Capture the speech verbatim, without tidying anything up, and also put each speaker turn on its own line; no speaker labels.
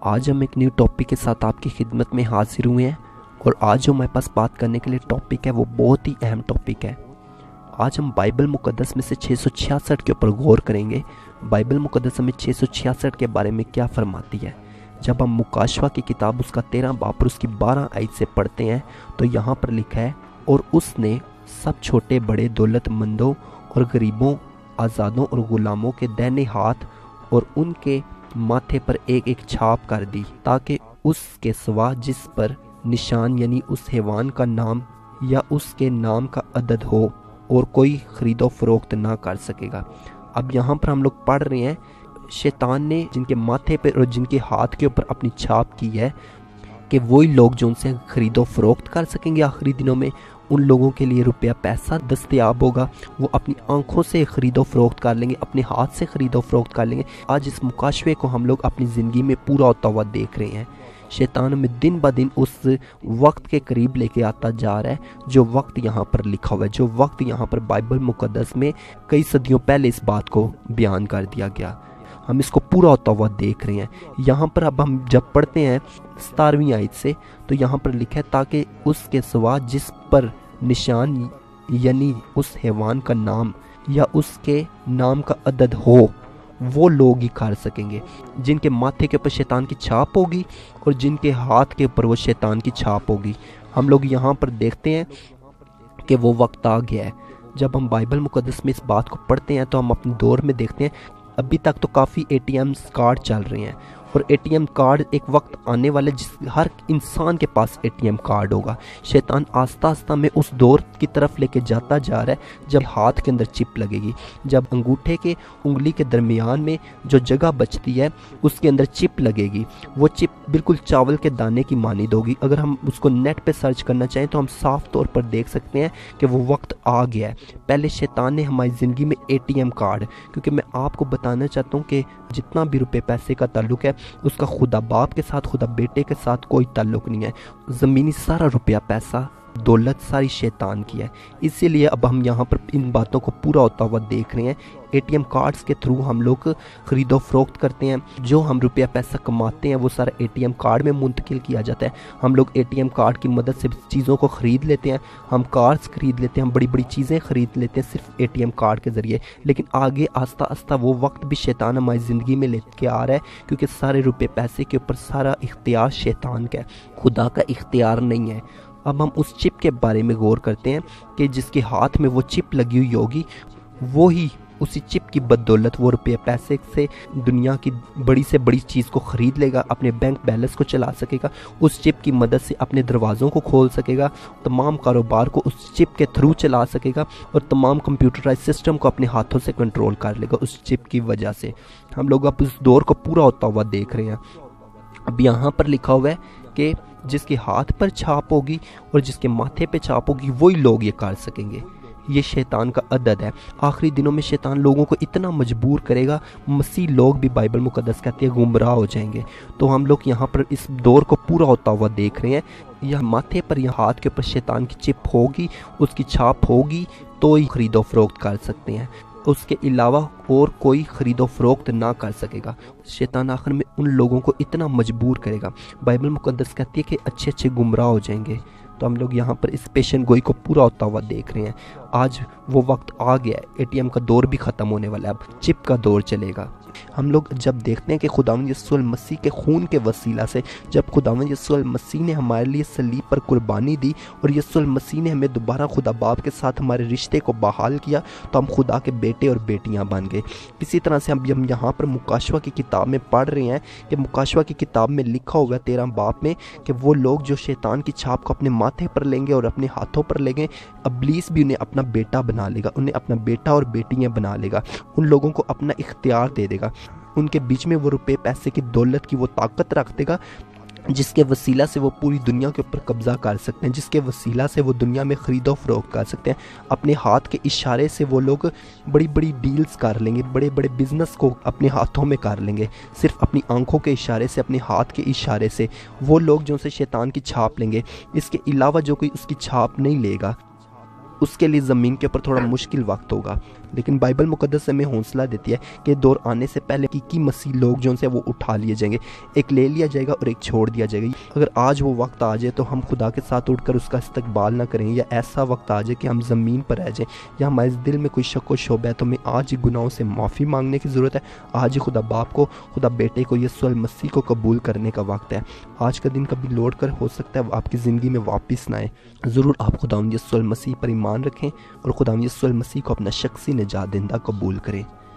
آج ہم ایک نیو ٹاپک کے ساتھ آپ کی خدمت میں حاضر ہوئے ہیں، اور آج جو ہمارے پاس بات کرنے کے لیے ٹاپک ہے وہ بہت ہی اہم ٹاپک ہے۔ آج ہم بائبل مقدس میں سے چھ سو چھیاسٹھ کے اوپر غور کریں گے۔ بائبل مقدس ہمیں چھ سو چھیاسٹھ کے بارے میں کیا فرماتی ہے۔ جب ہم مکاشفہ کی کتاب اس کا تیرہ باب اور اس کی بارہ آیت سے پڑھتے ہیں تو یہاں پر لکھا ہے، اور اس نے سب چھوٹے بڑے دولت مندوں اور غریبوں، آزادوں اور غلاموں کے دہنے ہاتھ اور ان کے ماتھے پر ایک ایک چھاپ کر دی، تاکہ اس کے سوا جس پر نشان یعنی اس حیوان کا نام یا اس کے نام کا عدد ہو اور کوئی خرید و فروخت نہ کر سکے گا۔ اب یہاں پر ہم لوگ پڑھ رہے ہیں، شیطان نے جن کے ماتھے پر اور جن کے ہاتھ کے اوپر اپنی چھاپ کی ہے کہ وہی لوگ جو ان سے خرید و فروخت کر سکیں گے آخری دنوں میں، ان لوگوں کے لیے روپیہ پیسہ دستیاب ہوگا، وہ اپنی آنکھوں سے خرید و فروخت کر لیں گے، اپنے ہاتھ سے خرید و فروخت کر لیں گے۔ آج اس مکاشفے کو ہم لوگ اپنی زندگی میں پورا ہوتا ہوا دیکھ رہے ہیں۔ شیطان ہمیں دن با دن اس وقت کے قریب لے کے آتا جا رہا ہے جو وقت یہاں پر لکھا ہوا ہے، جو وقت یہاں پر بائبل مقدس میں کئی صدیوں پہلے اس بات کو بیان کر دیا گیا۔ ہم اس کو پورا ہوتا ہوا دیکھ رہے ہیں۔ یہاں پر اب ہم جب پڑھتے ہیں ستارویں آیت سے تو یہاں پر لکھا ہے، تاکہ اس کے سوا جس پر نشان یعنی اس حیوان کا نام یا اس کے نام کا عدد ہو وہ لوگ ہی کر سکیں گے، جن کے ماتھے کے اوپر شیطان کی چھاپ ہوگی اور جن کے ہاتھ کے اوپر وہ شیطان کی چھاپ ہوگی۔ ہم لوگ یہاں پر دیکھتے ہیں کہ وہ وقت آ گیا ہے۔ جب ہم بائبل مقدس میں اس بات کو پڑھتے ہیں تو ہم اپنے دور میں دیکھتے ہیں ابھی تک تو کافی اے ٹی ایم کارڈ چل رہے ہیں، اور اے ٹی ایم کارڈ ایک وقت آنے والے جس ہر انسان کے پاس اے ٹی ایم کارڈ ہوگا۔ شیطان آہستہ آہستہ میں اس دور کی طرف لے کے جاتا جا رہا ہے جب ہاتھ کے اندر چپ لگے گی، جب انگوٹھے کے انگلی کے درمیان میں جو جگہ بچتی ہے اس کے اندر چپ لگے گی۔ وہ چپ بالکل چاول کے دانے کی مانند ہوگی۔ اگر ہم اس کو نیٹ پہ سرچ کرنا چاہیں تو ہم صاف طور پر دیکھ سکتے ہیں کہ وہ وقت آ گیا ہے۔ پہلے شیطان نے ہماری زندگی میں اے ٹی ایم کارڈ، کیونکہ میں آپ کو بتانا چاہتا ہوں کہ جتنا بھی روپے پیسے کا تعلق ہے اس کا خدا باپ کے ساتھ، خدا بیٹے کے ساتھ کوئی تعلق نہیں ہے۔ زمینی سارا روپیہ پیسہ دولت ساری شیطان کی ہے۔ اسی لیے اب ہم یہاں پر ان باتوں کو پورا ہوتا ہوا دیکھ رہے ہیں۔ اے ٹی ایم کارڈز کے تھرو ہم لوگ خرید و فروخت کرتے ہیں، جو ہم روپیہ پیسہ کماتے ہیں وہ سارا اے ٹی ایم کارڈ میں منتقل کیا جاتا ہے۔ ہم لوگ اے ٹی ایم کارڈ کی مدد سے چیزوں کو خرید لیتے ہیں، ہم کارز خرید لیتے ہیں، ہم بڑی بڑی چیزیں خرید لیتے ہیں صرف اے ٹی ایم کارڈ کے ذریعے۔ لیکن آگے آہستہ آہستہ وہ وقت بھی شیطان ہماری زندگی میں لے کے آ رہا ہے، کیونکہ سارے روپے پیسے کے اوپر سارا اختیار شیطان کا ہے، خدا کا اختیار نہیں ہے۔ اب ہم اس چپ کے بارے میں غور کرتے ہیں کہ جس کے ہاتھ میں وہ چپ لگی ہوئی ہوگی وہی اسی چپ کی بدولت وہ روپے پیسے سے دنیا کی بڑی سے بڑی چیز کو خرید لے گا، اپنے بینک بیلنس کو چلا سکے گا، اس چپ کی مدد سے اپنے دروازوں کو کھول سکے گا، تمام کاروبار کو اس چپ کے تھرو چلا سکے گا، اور تمام کمپیوٹرائز سسٹم کو اپنے ہاتھوں سے کنٹرول کر لے گا اس چپ کی وجہ سے۔ ہم لوگ اب اس دور کو پورا ہوتا ہوا دیکھ رہے ہیں۔ اب یہاں پر لکھا ہوا ہے کہ جس کے ہاتھ پر چھاپ ہوگی اور جس کے ماتھے پہ چھاپ ہوگی وہی لوگ یہ کر سکیں گے۔ یہ شیطان کا عدد ہے۔ آخری دنوں میں شیطان لوگوں کو اتنا مجبور کرے گا، مسیح لوگ بھی بائبل مقدس کہتے ہیں گمراہ ہو جائیں گے۔ تو ہم لوگ یہاں پر اس دور کو پورا ہوتا ہوا دیکھ رہے ہیں۔ یہ ماتھے پر یا ہاتھ کے اوپر شیطان کی چپ ہوگی، اس کی چھاپ ہوگی تو ہی خرید و فروخت کر سکتے ہیں، اس کے علاوہ اور کوئی خرید و فروخت نہ کر سکے گا۔ شیطان آخر میں ان لوگوں کو اتنا مجبور کرے گا۔ بائبل مقدس کہتی ہے کہ اچھے اچھے گمراہ ہو جائیں گے۔ تو ہم لوگ یہاں پر اس پیشن گوئی کو پورا ہوتا ہوا دیکھ رہے ہیں۔ آج وہ وقت آ گیا ہے، اے ٹی ایم کا دور بھی ختم ہونے والا ہے، اب چپ کا دور چلے گا۔ ہم لوگ جب دیکھتے ہیں کہ خداوند یسوع المسیح کے خون کے وسیلہ سے جب خداوند یسوع المسیح نے ہمارے لیے صلیب پر قربانی دی اور یسوع المسیح نے ہمیں دوبارہ خدا باپ کے ساتھ ہمارے رشتے کو بحال کیا، تو ہم خدا کے بیٹے اور بیٹیاں بن گئے۔ اسی طرح سے ہم یہاں پر مکاشفہ کی کتاب میں پڑھ رہے ہیں کہ مکاشفہ کی کتاب میں لکھا ہوگا تیرہ باب میں کہ وہ لوگ جو شیطان کی چھاپ کو اپنے ماتھے پر لیں گے اور اپنے ہاتھوں پر لیں گے، ابلیس بھی انہیں اپنا بیٹا بنا لے گا، انہیں اپنا بیٹا اور بیٹیاں بنا لے گا، ان لوگوں کو اپنا اختیار دے دے گا، ان کے بیچ میں وہ روپے پیسے کی دولت کی وہ طاقت رکھ دے گا جس کے وسیلہ سے وہ پوری دنیا کے اوپر قبضہ کر سکتے ہیں، جس کے وسیلہ سے وہ دنیا میں خرید و فروخت کر سکتے ہیں۔ اپنے ہاتھ کے اشارے سے وہ لوگ بڑی بڑی ڈیلز کر لیں گے، بڑے بڑے بزنس کو اپنے ہاتھوں میں کر لیں گے، صرف اپنی آنکھوں کے اشارے سے، اپنے ہاتھ کے اشارے سے۔ وہ لوگ جو سے شیطان کی چھاپ لیں گے، اس کے علاوہ جو کوئی اس کی چھاپ نہیں لے گا اس کے لیے زمین کے اوپر تھوڑا مشکل وقت ہوگا، لیکن بائبل مقدس ہمیں حوصلہ دیتی ہے کہ دور آنے سے پہلے حقیقی مسیح لوگ جو ان سے وہ اٹھا لیے جائیں گے، ایک لے لیا جائے گا اور ایک چھوڑ دیا جائے گا۔ اگر آج وہ وقت آ جائے تو ہم خدا کے ساتھ اٹھ کر اس کا استقبال نہ کریں، یا ایسا وقت آ جائے کہ ہم زمین پر رہ جائیں، یا ہمارے دل میں کوئی شک و شبہ ہے، تو ہمیں آج ہی گناہوں سے معافی مانگنے کی ضرورت ہے۔ آج ہی خدا باپ کو، خدا بیٹے کو، یسوع المسیح کو قبول کرنے کا وقت ہے۔ آج کا دن کبھی لوٹ کر ہو سکتا ہے آپ کی زندگی میں واپس نہ آئے۔ ضرور آپ خداوند یسوع المسیح پر ایمان رکھیں اور خداوند یسوع المسیح کو اپنا شخصی نجات دہندہ قبول کریں۔